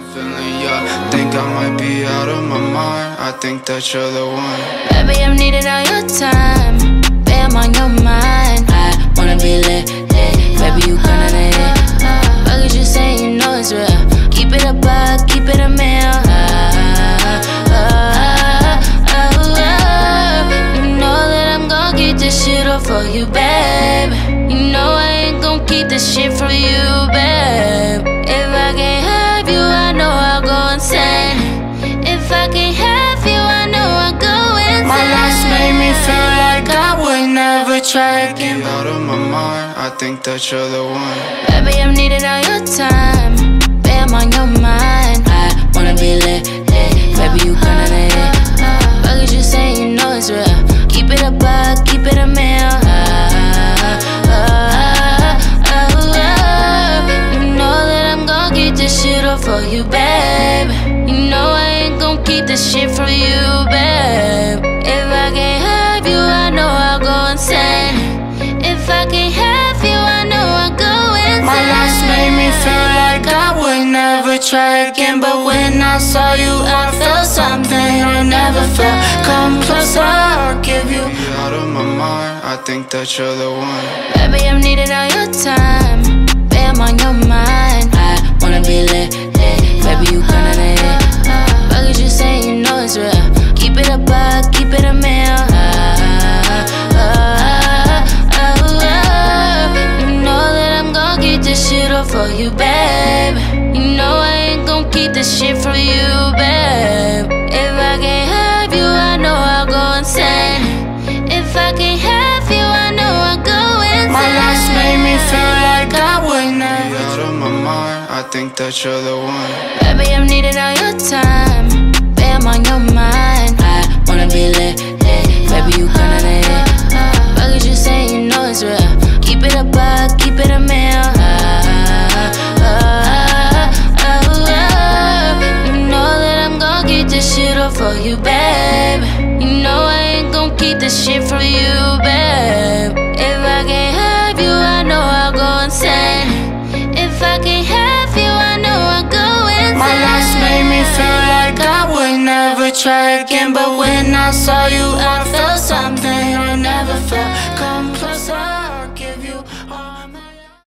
feeling, yeah. Think I might be out of my mind. I think that you're the one. Baby, I'm needing all your time. Baby, I'm on your mind. I wanna be lit, lit. Baby, you kinda lit. Fuck is you saying, you know it's real. Keep it a buck, keep it a meal. You know that I'm gon' keep this shit up for you, babe. You know I ain't gon' keep this shit for you, babe. If I can't have you, I know I'll go insane. If I can't have you, I know I'll go insane. My last made me feel like I would never try again. Out of my mind, I think that you're the one. Baby, I'm needing all your time. Baby, I'm on your mind. I wanna be lit, lit. Baby, you kinda lit. Fuck is you saying, you know it's real. Keep it a buck, keep it a meal. You know that I'm gon' keep this shit up for you, babe. You know I ain't gon' keep this shit for you, babe. If I can't have you, I know I'll go insane. If I can't have you, I know I'll go insane. My last made me feel like I would never try again. But when I saw you, I felt something I never felt. Come closer, I'll give you. Out of my mind, I think that you're the one. Baby, I'm needing all your time. Baby, I'm on your mind. I wanna be lit, lit. Baby, you kinda lit. Fuck is you saying, you know it's real. Keep it a buck, keep it a meal. You know that I'm gon' keep this shit up for you, babe. You know I ain't gon' keep this shit for you, babe. If I can't have you, I know I'll go insane. If I can't have you, I know I'll go insane. My last made me feel like I would never. Out of my mind, I think that you're the one. Baby, I'm needing all your time. Baby, I'm on your mind. I wanna be lit, lit. Baby, you kinda lit. Fuck is you saying, you know it's real. Keep it a buck, keep it a meal. You know that I'm gon' keep this shit up for you, babe. You know I ain't gon' keep this shit for you, babe. If I can't have you, I know I'll go insane. If I can't have you, I know I'll go insane. My last made me feel like I would never try again. But when I saw you, I felt something I never felt.